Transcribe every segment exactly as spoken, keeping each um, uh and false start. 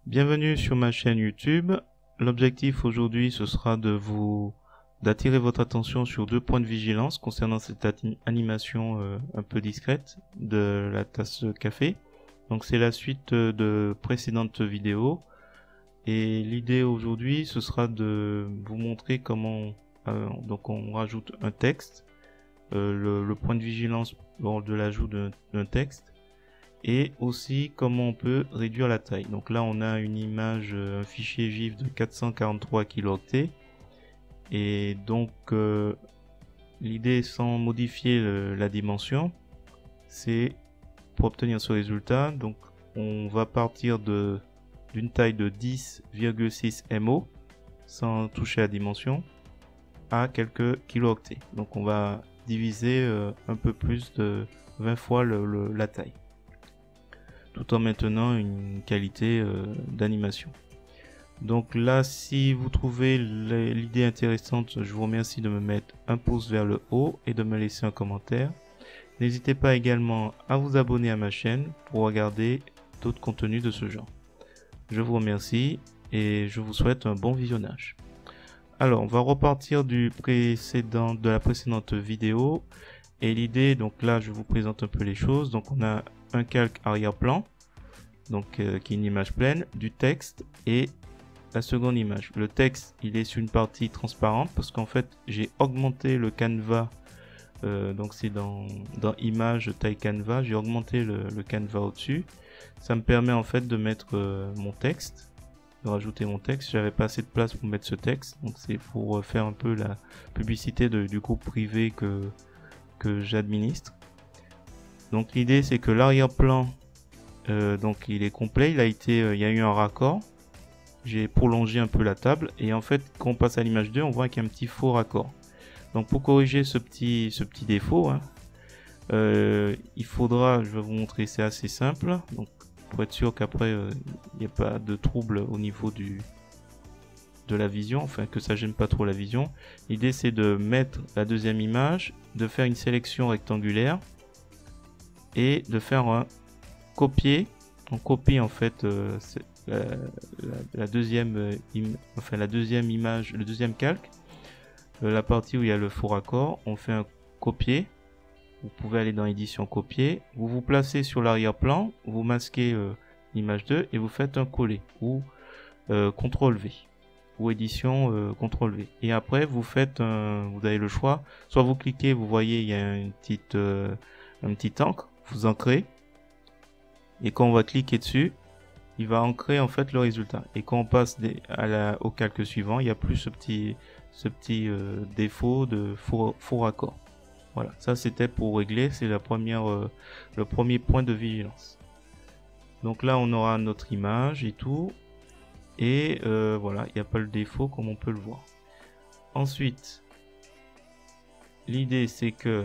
Bienvenue sur ma chaîne YouTube. L'objectif aujourd'hui ce sera de vous d'attirer votre attention sur deux points de vigilance concernant cette animation euh, un peu discrète de la tasse de café. Donc c'est la suite de précédentes vidéos et l'idée aujourd'hui ce sera de vous montrer comment euh, donc on rajoute un texte, euh, le, le point de vigilance lors de l'ajout d'un texte, et aussi comment on peut réduire la taille. Donc là on a une image, un fichier GIF de quatre cent quarante-trois kilooctets, et donc euh, l'idée, sans modifier le, la dimension, c'est pour obtenir ce résultat, donc on va partir de d'une taille de dix virgule six mo sans toucher la dimension à quelques kilooctets. Donc on va diviser euh, un peu plus de vingt fois le, le, la taille, tout en maintenant une qualité euh, d'animation. Donc là, si vous trouvez l'idée intéressante, je vous remercie de me mettre un pouce vers le haut et de me laisser un commentaire. N'hésitez pas également à vous abonner à ma chaîne pour regarder d'autres contenus de ce genre. Je vous remercie et je vous souhaite un bon visionnage. Alors, on va repartir du précédent, de la précédente vidéo. Et l'idée, donc là, je vous présente un peu les choses. Donc, on a un calque arrière-plan, donc euh, qui est une image pleine, du texte et la seconde image. Le texte, il est sur une partie transparente parce qu'en fait, j'ai augmenté le canevas. Euh, donc, c'est dans, dans Image, taille canevas. J'ai augmenté le, le canevas au-dessus. Ça me permet en fait de mettre euh, mon texte, de rajouter mon texte. J'avais pas assez de place pour mettre ce texte, donc c'est pour euh, faire un peu la publicité de, du groupe privé que que j'administre. Donc l'idée c'est que l'arrière-plan, euh, donc il est complet, il a été, euh, il y a eu un raccord. J'ai prolongé un peu la table et en fait quand on passe à l'image deux, on voit qu'il y a un petit faux raccord. Donc pour corriger ce petit ce petit défaut, hein, euh, il faudra, je vais vous montrer, c'est assez simple. Donc pour être sûr qu'après il euh, n'y a pas de trouble au niveau du de la vision, enfin que ça gêne pas trop la vision. L'idée c'est de mettre la deuxième image, de faire une sélection rectangulaire et de faire un copier. On copie en fait euh, la, la, la deuxième euh, im, enfin la deuxième image, le deuxième calque, euh, la partie où il y a le faux raccord, on fait un copier. Vous pouvez aller dans édition copier, vous vous placez sur l'arrière-plan, vous masquez euh, l'image deux et vous faites un coller ou euh, contrôle V ou édition euh, contrôle V. Et après vous faites un, vous avez le choix, soit vous cliquez, vous voyez il y a une petite euh, un petit encre, vous ancrez et quand on va cliquer dessus, il va ancrer en fait le résultat. Et quand on passe des, à la, au calque suivant, il n'y a plus ce petit ce petit euh, défaut de faux, faux raccord. Voilà, ça c'était pour régler, c'est la première, euh, le premier point de vigilance. Donc là on aura notre image et tout, et euh, voilà, il n'y a pas le défaut comme on peut le voir. Ensuite, l'idée c'est que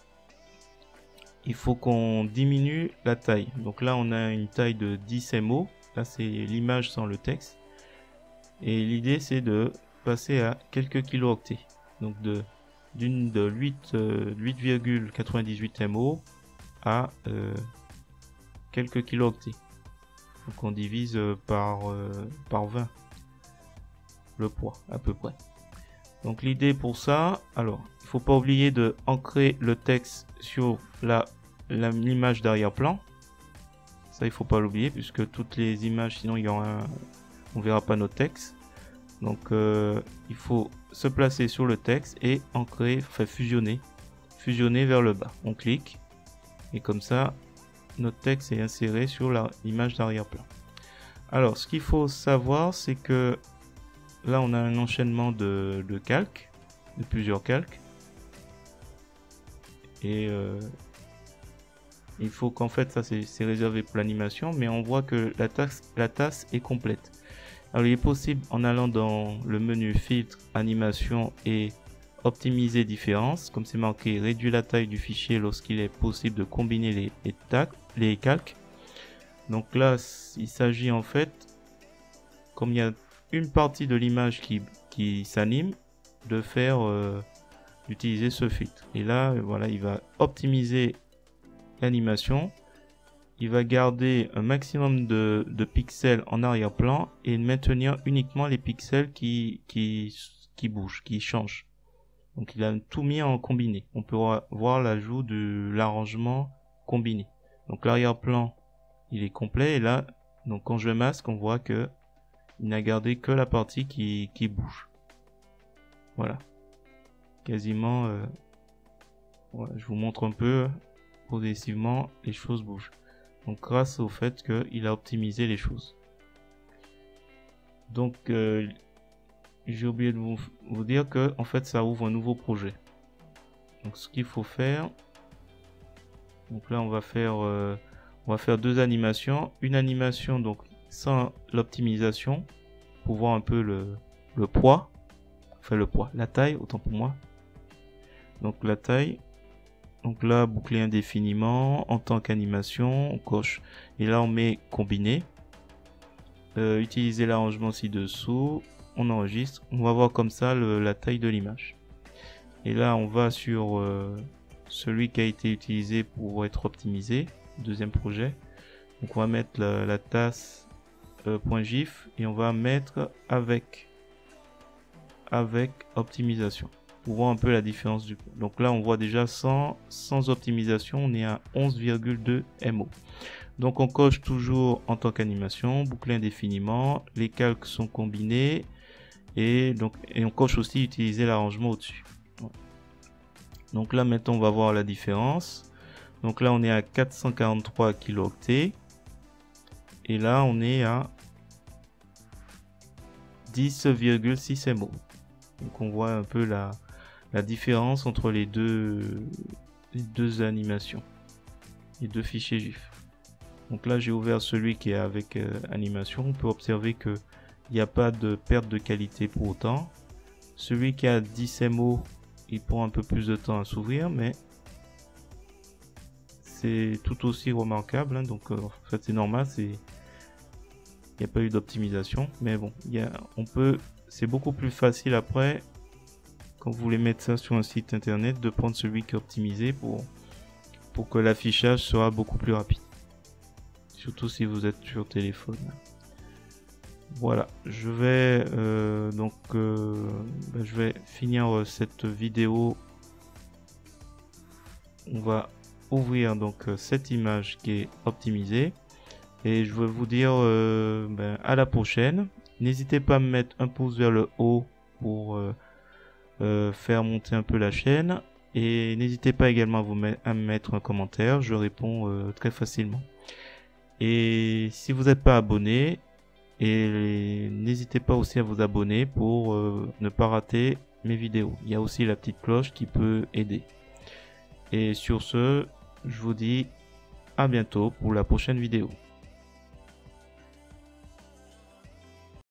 il faut qu'on diminue la taille. Donc là on a une taille de dix mo, là c'est l'image sans le texte, et l'idée c'est de passer à quelques kilooctets, donc de d'une de huit virgule quatre-vingt-dix-huit mo à euh, quelques kilooctets. Donc on divise euh, par euh, par vingt le poids à peu près. Donc l'idée pour ça, alors il faut pas oublier de ancrer le texte sur la l'image d'arrière-plan. Ça il faut pas l'oublier puisque toutes les images, sinon il y aura un, on verra pas notre texte. Donc euh, il faut se placer sur le texte et ancrer, enfin fusionner, fusionner vers le bas. On clique et comme ça notre texte est inséré sur l'image d'arrière-plan. Alors ce qu'il faut savoir c'est que là on a un enchaînement de, de calques, de plusieurs calques. Et euh, il faut qu'en fait ça c'est réservé pour l'animation, mais on voit que la tasse, la tasse est complète. Alors il est possible en allant dans le menu filtre, animation et optimiser différence, comme c'est marqué réduire la taille du fichier lorsqu'il est possible de combiner les, les, tac, les calques. Donc là il s'agit en fait, comme il y a une partie de l'image qui, qui s'anime, de faire euh, d'utiliser ce filtre. Et là voilà, il va optimiser l'animation. il va garder un maximum de, de pixels en arrière-plan et maintenir uniquement les pixels qui, qui, qui bougent, qui changent. Donc il a tout mis en combiné. On peut voir l'ajout de l'arrangement combiné. Donc l'arrière-plan, il est complet et là, donc quand je masque, on voit que il n'a gardé que la partie qui, qui bouge. Voilà. Quasiment, euh, voilà, je vous montre un peu progressivement, les choses bougent. Donc grâce au fait qu'il a optimisé les choses. Donc euh, j'ai oublié de vous, vous dire que en fait ça ouvre un nouveau projet. Donc ce qu'il faut faire, donc là on va faire euh, on va faire deux animations, une animation donc sans l'optimisation pour voir un peu le, le poids, enfin le poids, la taille autant pour moi. Donc la taille, donc là boucler indéfiniment en tant qu'animation, on coche et là on met combiné. Euh, utiliser l'arrangement ci-dessous, on enregistre, on va voir comme ça le, la taille de l'image. Et là on va sur euh, celui qui a été utilisé pour être optimisé, deuxième projet. Donc on va mettre la, la tasse euh, .gif et on va mettre avec avec optimisation pour voir un peu la différence du. Donc là on voit déjà sans, sans optimisation on est à onze virgule deux M O. Donc on coche toujours en tant qu'animation, boucler indéfiniment, les calques sont combinés et donc et on coche aussi utiliser l'arrangement au-dessus. Donc là maintenant on va voir la différence. Donc là on est à quatre cent quarante-trois kilooctets et là on est à dix virgule six M O. Donc on voit un peu la, la différence entre les deux, les deux animations, les deux fichiers GIF. Donc là j'ai ouvert celui qui est avec euh, animation. On peut observer que il n'y a pas de perte de qualité pour autant. Celui qui a dix M O, il prend un peu plus de temps à s'ouvrir, mais c'est tout aussi remarquable. Hein. Donc euh, en fait c'est normal, c'est il n'y a pas eu d'optimisation, mais bon, il y a, on peut, c'est beaucoup plus facile après quand vous voulez mettre ça sur un site internet de prendre celui qui est optimisé pour pour que l'affichage soit beaucoup plus rapide. Surtout si vous êtes sur téléphone. Voilà, je vais euh, donc euh, ben, je vais finir cette vidéo. On va ouvrir donc cette image qui est optimisée et je vais vous dire euh, ben, à la prochaine. N'hésitez pas à me mettre un pouce vers le haut pour euh, euh, faire monter un peu la chaîne et n'hésitez pas également à, vous met, à me mettre un commentaire, je réponds euh, très facilement. Et si vous n'êtes pas abonné, et n'hésitez pas aussi à vous abonner pour euh, ne pas rater mes vidéos. Il y a aussi la petite cloche qui peut aider. Et sur ce, je vous dis à bientôt pour la prochaine vidéo.